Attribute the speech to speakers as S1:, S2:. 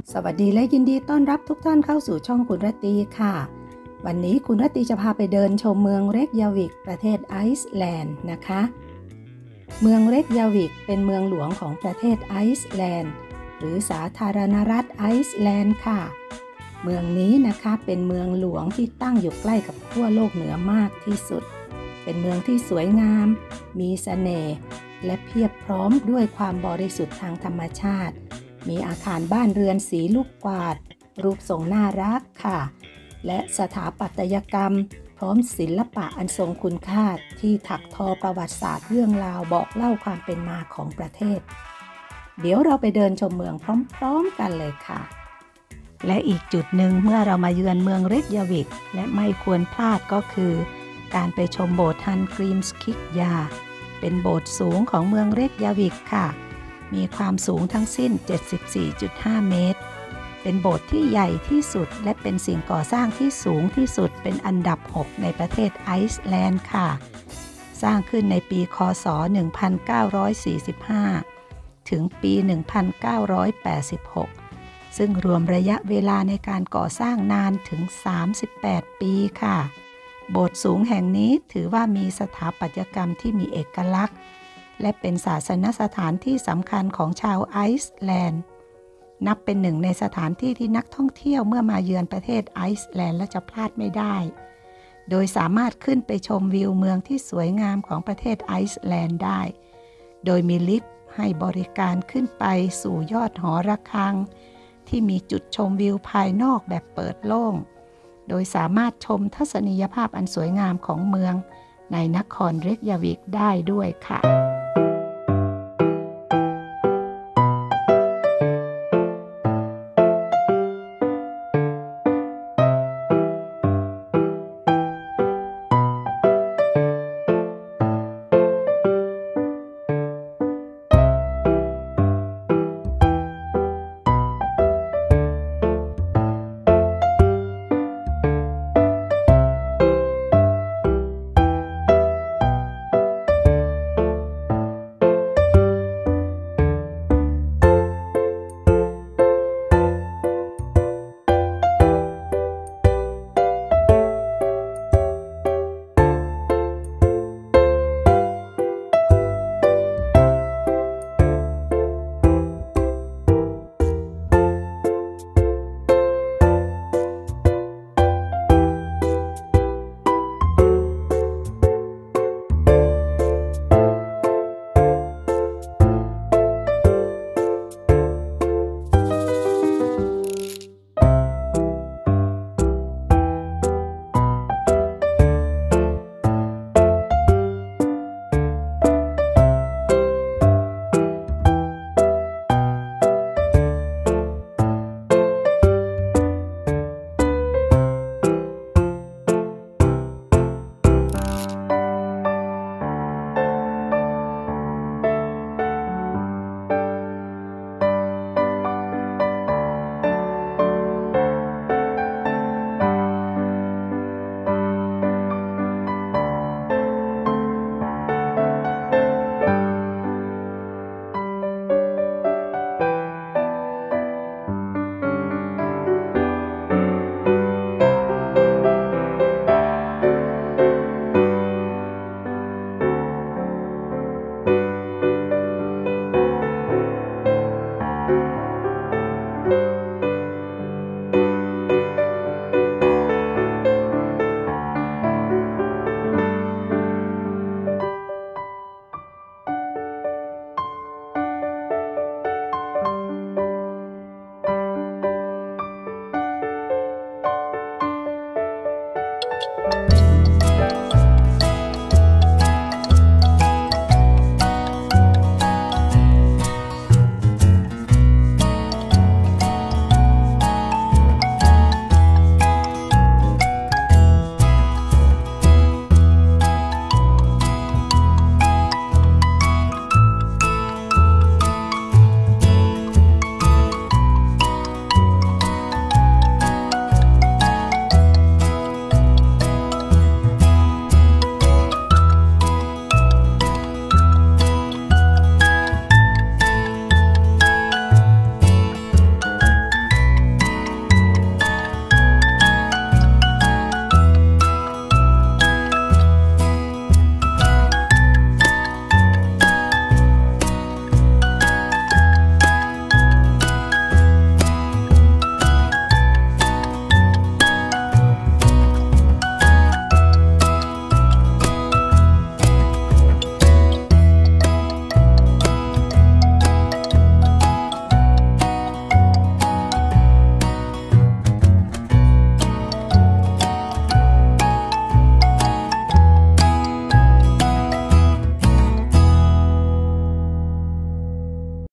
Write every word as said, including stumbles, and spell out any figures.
S1: สวัสดีและยินดีต้อนรับทุกท่านเข้าสู่ช่องคุณรตีค่ะวันนี้คุณรตีจะพาไปเดินชมเมืองเรกยาวิกประเทศไอซ์แลนด์นะคะเมืองเรกยาวิกเป็นเมืองหลวงของประเทศไอซ์แลนด์หรือสาธารณรัฐไอซ์แลนด์ค่ะเมืองนี้นะคะเป็นเมืองหลวงที่ตั้งอยู่ใกล้กับขั้วโลกเหนือมากที่สุดเป็นเมืองที่สวยงามมีเสน่ห์และเพียบพร้อมด้วยความบริสุทธิ์ทางธรรมชาติมีอาคารบ้านเรือนสีลูกกวาดรูปทรงน่ารักค่ะและสถาปัตยกรรมพร้อมศิลปะอันทรงคุณค่าที่ถักทอประวัติศาสตร์เรื่องราวบอกเล่าความเป็นมาของประเทศเดี๋ยวเราไปเดินชมเมืองพร้อมๆกันเลยค่ะและอีกจุดหนึ่งเมื่อเรามาเยือนเมืองเรกยาวิกและไม่ควรพลาดก็คือการไปชมโบสถ์ฮันกรีมสคิกยาเป็นโบสถ์สูงของเมืองเรกยาวิกค่ะมีความสูงทั้งสิ้น เจ็ดสิบสี่จุดห้า เมตรเป็นโบสถ์ที่ใหญ่ที่สุดและเป็นสิ่งก่อสร้างที่สูงที่สุดเป็นอันดับหกในประเทศไอซ์แลนด์ค่ะสร้างขึ้นในปีค.ศ. หนึ่งพันเก้าร้อยสี่สิบห้าถึงปี หนึ่งพันเก้าร้อยแปดสิบหกซึ่งรวมระยะเวลาในการก่อสร้างนานถึงสามสิบแปดปีค่ะโบสถ์สูงแห่งนี้ถือว่ามีสถาปัตยกรรมที่มีเอกลักษณ์และเป็นศาสนสถานที่สำคัญของชาวไอซ์แลนด์นับเป็นหนึ่งในสถานที่ที่นักท่องเที่ยวเมื่อมาเยือนประเทศไอซ์แลนด์และจะพลาดไม่ได้โดยสามารถขึ้นไปชมวิวเมืองที่สวยงามของประเทศไอซ์แลนด์ได้โดยมีลิฟต์ให้บริการขึ้นไปสู่ยอดหอระฆังที่มีจุดชมวิวภายนอกแบบเปิดโล่งโดยสามารถชมทัศนียภาพอันสวยงามของเมืองในนครเรกยาวิกได้ด้วยค่ะ